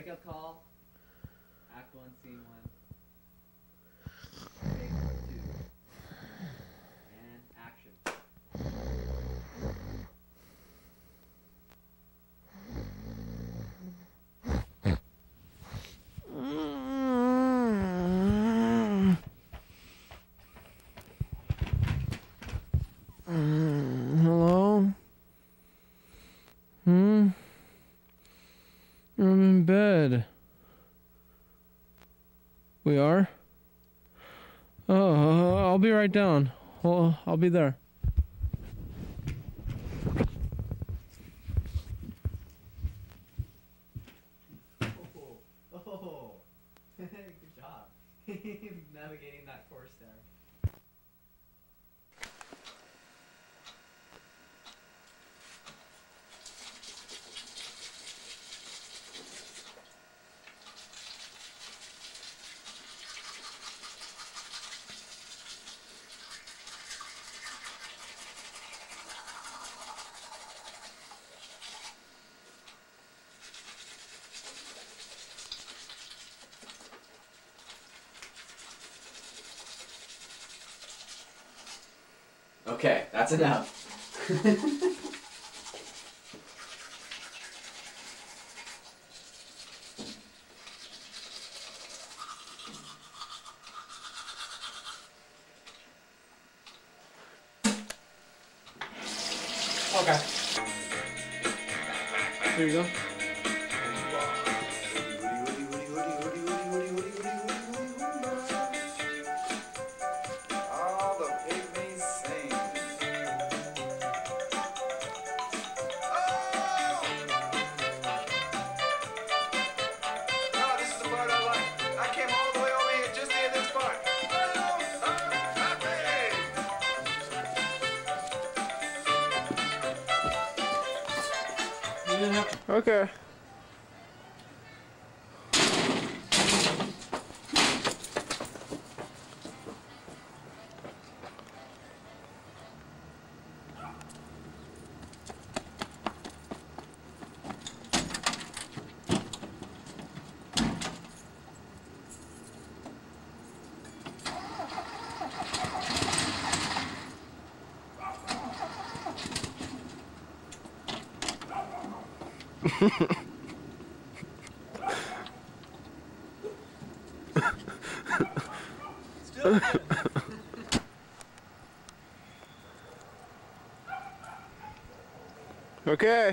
Wake-up call. Act 1, scene 1. Take 2. And action. Hello? I'm in bed. We are? Oh, I'll be right down. I'll be there. Oh. Good job. Navigating that course there. Okay, that's enough. Okay. Here you go. All the pygmies sing. Oh, this is the part I like. I came all the way over here just to hear this part. Okay. Okay.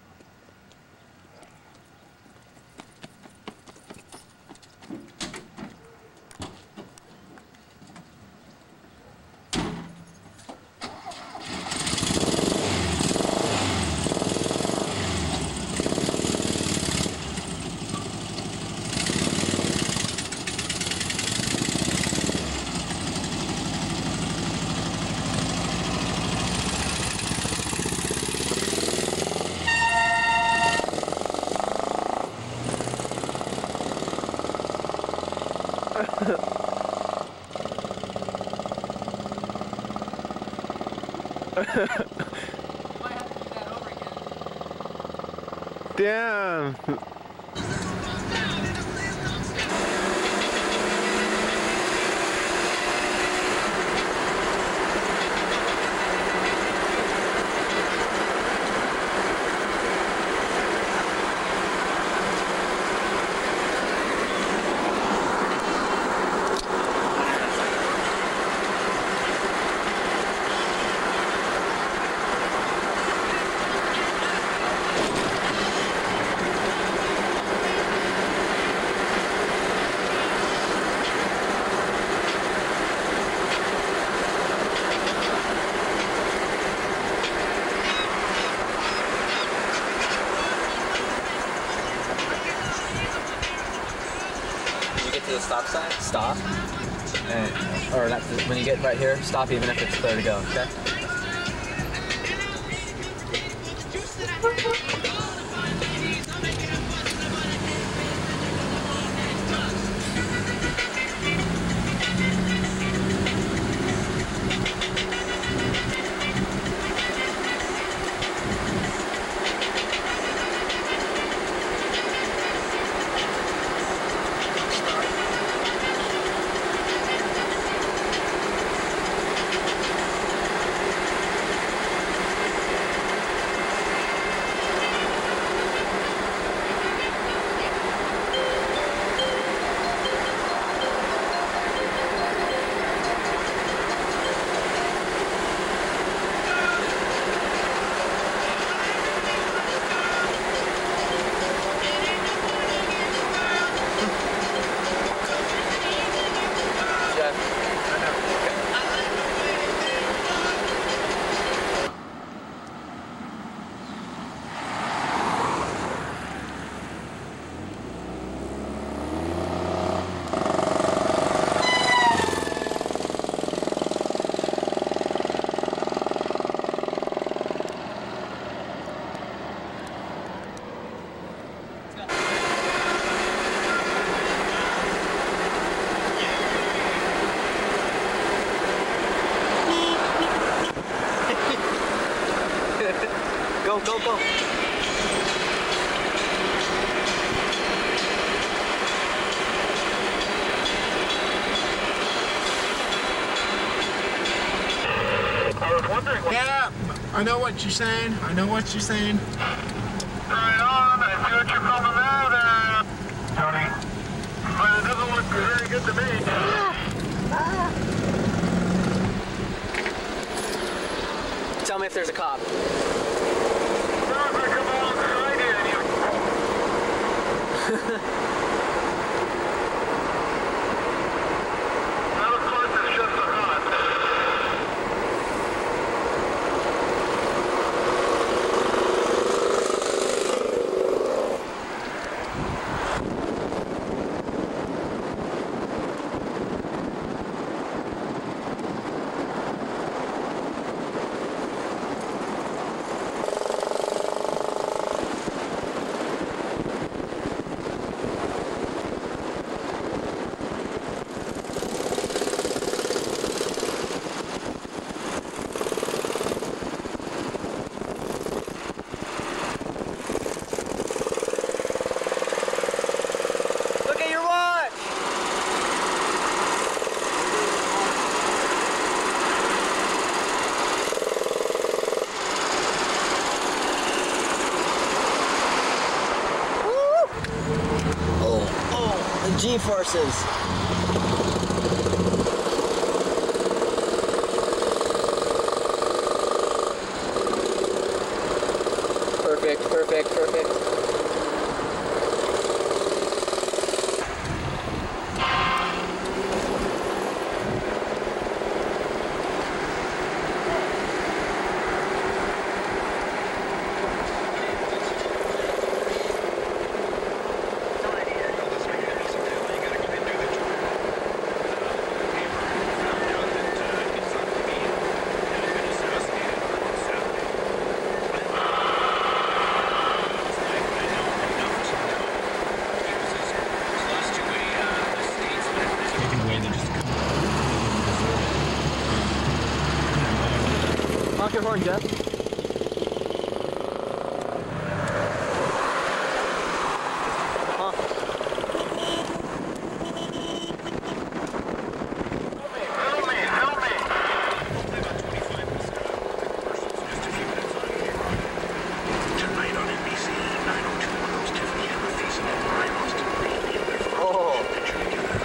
Damn. To the stop sign, stop, and, or not, when you get right here, stop even if it's clear to go, okay? Go, go, go. Yeah, I know what you're saying. I know what you're saying. Right on, I see what you're coming out at. Tony. But it doesn't look very good to me. Tell me if there's a cop. Not if I come alongside you and you... Well, of course, it's just a hunt. Look at your watch! Oh, the G-forces. Perfect, perfect, perfect. Honk your horn, Jeff. Honk. Help me, help me. Tonight on NBC, 902 hosts Tiffany Amber facing Brian Austin Green, the other for Oh. picture together.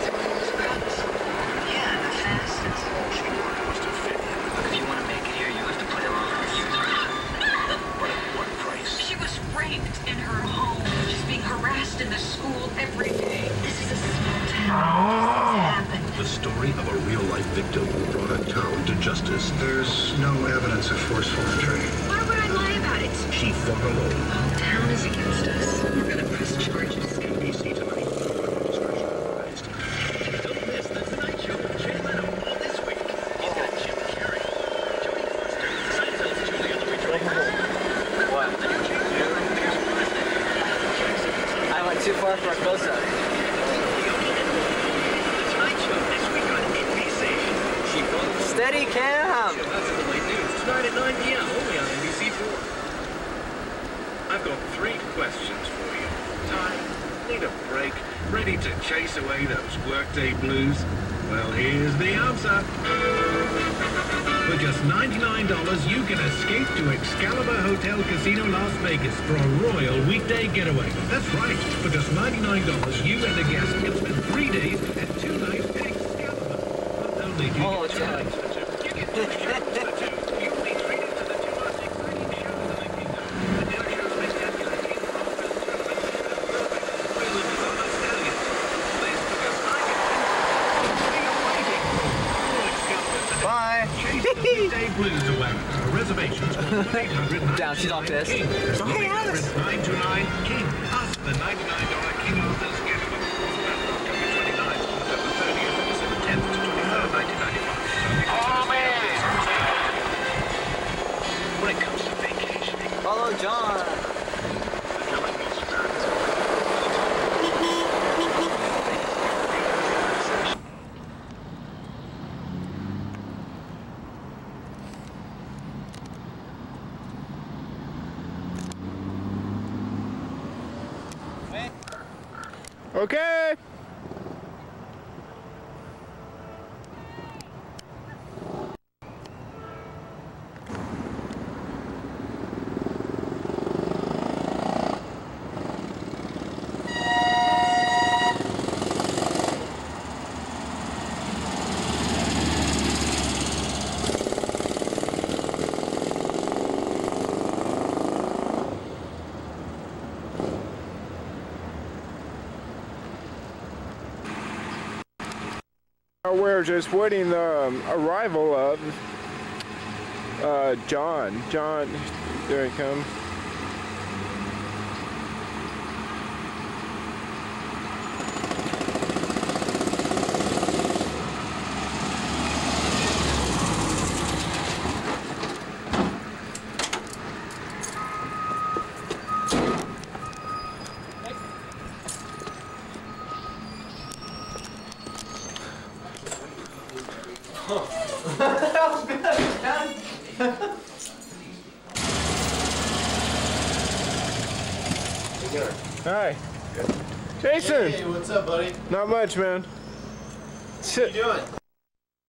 Yeah, the fastest. She must have fit in. If you want to make it here, you have to play along with you. But at what price? She was raped in her home. She's being harassed in the school every day. This is a small town. These things happen. The story of a real-life victim who brought a town to justice. There's no evidence of forceful entry. Why would I lie about it? She fought alone. The whole town is against us. We're gonna press charges. NBC tonight. Discretion advised. Don't miss the Tonight Show with Jay Leno all this week. He's got Jim Carrey, Jodie Foster, Seinfeld's Julia Louis-Dreyfus. What? I went too far for a close-up. The Tonight Show this week on NBC. Steady cam! That's the late news tonight at 9 p.m. only on NBC4. I've got 3 questions for you. Tired? Need a break? Ready to chase away those workday blues? Well, here's the answer. For just $99, you can escape to Excalibur Hotel Casino Las Vegas for a royal weekday getaway. That's right. For just $99, you and a guest can spend 3 days and 2 nights at Excalibur. Not only do you Oh, get it's tickets for 2, you get 2 shows for 2. You can be treated to the 2 most exciting shows in the kingdom. The dinner show spectacular King of All Film Tournament. We'll live as on stallions. This for just $99. What are you waiting for? Call Excalibur today. Bye! Chase the weekday blues away. For reservations, call 1-800-929-KING. Down, she's off this. 1-800-929-KING. Us, the $99 King Arthur's Getaway. October 29th, November 30th, December 10th to 23rd, 1995. Oh, man. When it comes to vacationing, Follow John. the killing is fast. Okay. We're just waiting the arrival of John. John, there he comes. Hi. Jason! Hey, what's up, buddy? Not much, man. What you doing?